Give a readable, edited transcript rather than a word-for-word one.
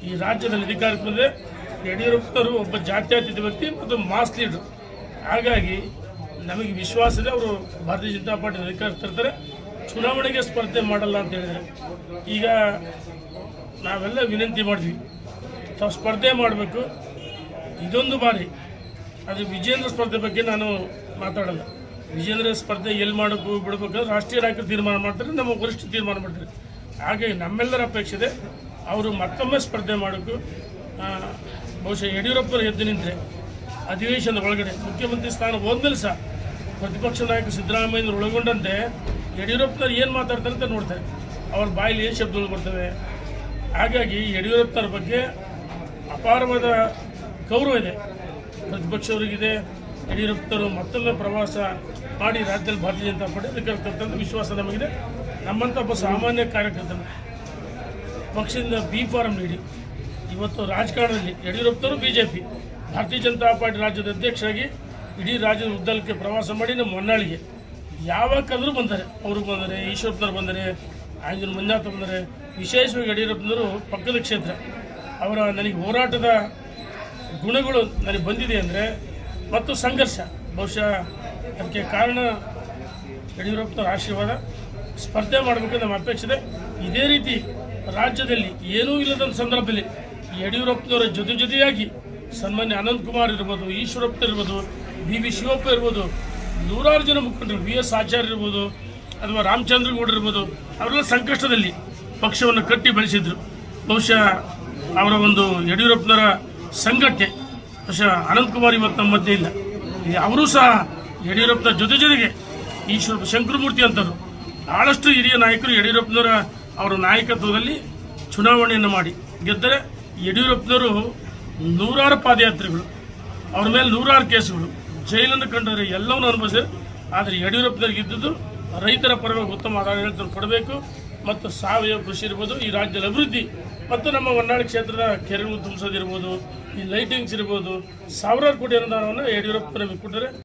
ಈ ರಾಜ್ಯದಲ್ಲಿ ಅಧಿಕಾರಕ್ಕೆ ಬಂದರೆ ಯಡಿಯೂರಪ್ಪನವರು ಒಬ್ಬ ಜಾತ್ಯತೀತ ವ್ಯಕ್ತಿ ಮತ್ತು ಮಾಸ್ ಲೀಡರ್. ಹಾಗಾಗಿ ನಮಗೆ ವಿಶ್ವಾಸ ಇದೆ ಅವರು ಭಾರತೀಯ ಜನತಾ ಪಾರ್ಟಿ ಅಧಿಕಾರ ತರ್ತಾರೆ, ಚುನಾವಣೆಗೆ ಸ್ಪರ್ಧೆ ಮಾಡಲ್ಲ ಅಂತ ಹೇಳಿದರೆ. ಈಗ ನಾವೆಲ್ಲ ವಿನಂತಿ ಮಾಡಿದ್ವಿ, ತಾವು ಸ್ಪರ್ಧೆ ಮಾಡಬೇಕು. ಇದೊಂದು ಬಾರಿ ಅದು ವಿಜೇಂದ್ರ ಸ್ಪರ್ಧೆ ಬಗ್ಗೆ ನಾನು ಮಾತಾಡಲ್ಲ. ವಿಜೇಂದ್ರ ಸ್ಪರ್ಧೆ ಎಲ್ಲಿ ಮಾಡಬೇಕು ಬಿಡಬೇಕಾದ್ರೆ ರಾಷ್ಟ್ರೀಯ ನಾಯಕರು ತೀರ್ಮಾನ ಮಾಡ್ತಾರೆ, ನಮ್ಮ ವರಿಷ್ಠ ತೀರ್ಮಾನ ಮಾಡ್ತಾರೆ. ಹಾಗಾಗಿ ನಮ್ಮೆಲ್ಲರ ಅಪೇಕ್ಷೆ ಇದೆ ಅವರು ಮತ್ತೊಮ್ಮೆ ಸ್ಪರ್ಧೆ ಮಾಡಬೇಕು. ಬಹುಶಃ ಯಡಿಯೂರಪ್ಪರು ಎದ್ದು ನಿಂತರೆ ಅಧಿವೇಶನದ ಒಳಗಡೆ ಮುಖ್ಯಮಂತ್ರಿ ಸ್ಥಾನ ಹೋದ್ಮೇಲೆ ಸಹ ಪ್ರತಿಪಕ್ಷ ನಾಯಕ ಸಿದ್ದರಾಮಯ್ಯನವರು ಒಳಗೊಂಡಂತೆ ಯಡಿಯೂರಪ್ಪನವ್ರು ಏನು ಮಾತಾಡ್ತಾರೆ ಅಂತ ನೋಡ್ತಾರೆ, ಅವ್ರ ಬಾಯಲ್ಲಿ ಏನು ಶಬ್ದಗಳು ಬರ್ತವೆ. ಹಾಗಾಗಿ ಯಡಿಯೂರಪ್ಪನವ್ರ ಬಗ್ಗೆ ಅಪಾರವಾದ ಗೌರವ ಇದೆ, ಪ್ರತಿಪಕ್ಷವರಿಗಿದೆ. ಯಡಿಯೂರಪ್ಪನವರು ಮತ್ತೊಮ್ಮೆ ಪ್ರವಾಸ ಮಾಡಿ ರಾಜ್ಯದಲ್ಲಿ ಭಾರತೀಯ ಜನತಾ ಪಾರ್ಟಿ ಅಧಿಕಾರ ತರ್ತಂತ ವಿಶ್ವಾಸ ನಮಗಿದೆ. ನಮ್ಮಂಥ ಒಬ್ಬ ಸಾಮಾನ್ಯ ಕಾರ್ಯಕರ್ತರು ಪಕ್ಷದಿಂದ ಬಿ ಫಾರಂ ನೀಡಿ ಇವತ್ತು ರಾಜಕಾರಣದಲ್ಲಿ ಯಡಿಯೂರಪ್ಪನವರು BJP ಭಾರತೀಯ ಜನತಾ ಪಾರ್ಟಿ ರಾಜ್ಯದ ಅಧ್ಯಕ್ಷರಾಗಿ ಇಡೀ ರಾಜ್ಯದ ಉದ್ದಕ್ಕೆ ಪ್ರವಾಸ ಮಾಡಿ ನಮ್ಮ ಹೊನ್ನಾಳಿಗೆ ಯಾವಾಗ ಕರೆದರೂ ಬಂದರೆ, ಅವರು ಬಂದರೆ, ಈಶ್ವರಪ್ಪನವರು ಬಂದರೆ, ಆಂಜನ ಮಂಜುನಾಥ ಬಂದರೆ. ವಿಶೇಷವಾಗಿ ಯಡಿಯೂರಪ್ಪನವರು ಪಕ್ಕದ ಕ್ಷೇತ್ರ, ಅವರ ನನಗೆ ಹೋರಾಟದ ಗುಣಗಳು ನನಗೆ ಬಂದಿದೆ ಅಂದರೆ ಮತ್ತು ಸಂಘರ್ಷ, ಬಹುಶಃ ಅದಕ್ಕೆ ಕಾರಣ ಯಡಿಯೂರಪ್ಪನವರ ಆಶೀರ್ವಾದ. ಸ್ಪರ್ಧೆ ಮಾಡಬೇಕು ನಮ್ಮ ಅಪೇಕ್ಷೆ ಇದೆ. ಇದೇ ರೀತಿ ರಾಜ್ಯದಲ್ಲಿ ಏನೂ ಇಲ್ಲದ ಸಂದರ್ಭದಲ್ಲಿ ಯಡಿಯೂರಪ್ಪನವರ ಜೊತೆಯಾಗಿ ಸನ್ಮಾನ್ಯ ಅನಂತಕುಮಾರ್ ಇರ್ಬೋದು, ಈಶ್ವರಪ್ಪ ಇರ್ಬೋದು, BV ಶಿವಪ್ಪ ಇರ್ಬೋದು, ನೂರಾರು ಜನ ಮುಖಂಡರು, VS ಆಚಾರ್ಯ ಇರ್ಬೋದು ಅಥವಾ ರಾಮಚಂದ್ರಗೌಡ ಇರ್ಬೋದು, ಅವರೆಲ್ಲ ಸಂಕಷ್ಟದಲ್ಲಿ ಪಕ್ಷವನ್ನು ಕಟ್ಟಿ ಬೆಳೆಸಿದ್ರು. ಬಹುಶಃ ಅವರ ಒಂದು ಯಡಿಯೂರಪ್ಪನವರ ಸಂಘಟನೆ ಬಹುಶಃ ಅನಂತಕುಮಾರ್ ಇವತ್ತು ನಮ್ಮ ಮಧ್ಯೆ ಇಲ್ಲ. ಅವರೂ ಸಹ ಯಡಿಯೂರಪ್ಪನ ಜೊತೆಗೆ ಈಶ್ವರಪ್ಪ, ಶಂಕರಮೂರ್ತಿ ಅಂತರು ಬಹಳಷ್ಟು ಹಿರಿಯ ನಾಯಕರು ಯಡಿಯೂರಪ್ಪನವರ ಅವರ ನಾಯಕತ್ವದಲ್ಲಿ ಚುನಾವಣೆಯನ್ನು ಮಾಡಿ ಗೆದ್ದರೆ. ಯಡಿಯೂರಪ್ಪನವರು ನೂರಾರು ಪಾದಯಾತ್ರೆಗಳು, ಅವ್ರ ಮೇಲೆ ನೂರಾರು ಕೇಸುಗಳು, ಜೈಲನ್ನು ಕಂಡರೆ ಎಲ್ಲವನ್ನೂ ಅನುಭವಿಸಿದೆ. ಆದರೆ ಯಡಿಯೂರಪ್ಪನವ್ರಿಗೆ ಇದ್ದದ್ದು ರೈತರ ಪರವಾಗಿ ಉತ್ತಮ ಆಡಳಿತ ಕೊಡಬೇಕು ಮತ್ತು ಸಾವಯವ ಕೃಷಿ ಇರ್ಬೋದು, ಈ ರಾಜ್ಯದ ಅಭಿವೃದ್ಧಿ ಮತ್ತು ನಮ್ಮ ಹೊನ್ನಾಳಿ ಕ್ಷೇತ್ರದ ಕೆರೆಗಳು ತುಂಬಿಸೋದಿರ್ಬೋದು, ಈ ಲೈಟಿಂಗ್ಸ್ ಇರ್ಬೋದು, ಸಾವಿರಾರು ಕೋಟಿ ಅನುದಾನವನ್ನು ಯಡಿಯೂರಪ್ಪ ನಮಗೆ ಕೊಟ್ಟರೆ.